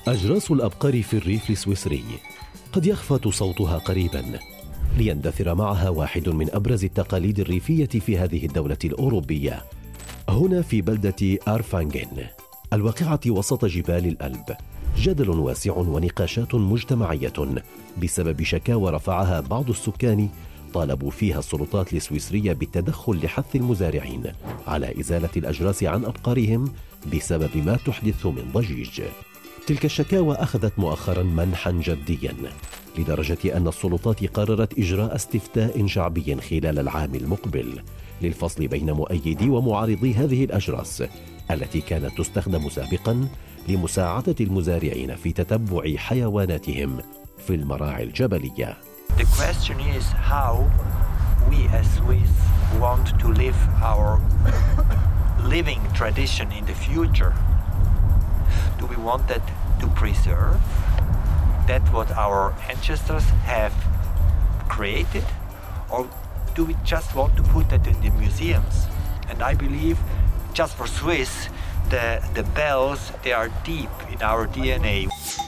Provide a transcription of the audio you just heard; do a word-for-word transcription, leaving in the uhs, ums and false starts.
أجراس الأبقار في الريف السويسري قد يخفت صوتها قريباً ليندثر معها واحد من أبرز التقاليد الريفية في هذه الدولة الأوروبية، هنا في بلدة آرفانجن الواقعة وسط جبال الألب. جدل واسع ونقاشات مجتمعية بسبب شكاوى رفعها بعض السكان طالبوا فيها السلطات السويسرية بالتدخل لحث المزارعين على إزالة الأجراس عن أبقارهم بسبب ما تحدث من ضجيج. تلك الشكاوى أخذت مؤخرا منحا جديا لدرجة أن السلطات قررت إجراء استفتاء شعبي خلال العام المقبل للفصل بين مؤيدي ومعارضي هذه الأجراس التي كانت تستخدم سابقا لمساعدة المزارعين في تتبع حيواناتهم في المراعي الجبلية. The question is how we as Swiss want to live our living tradition in the future. Do we want that to preserve that what our ancestors have created, or do we just want to put that in the museums? And I believe just for Swiss, the, the bells, they are deep in our D N A.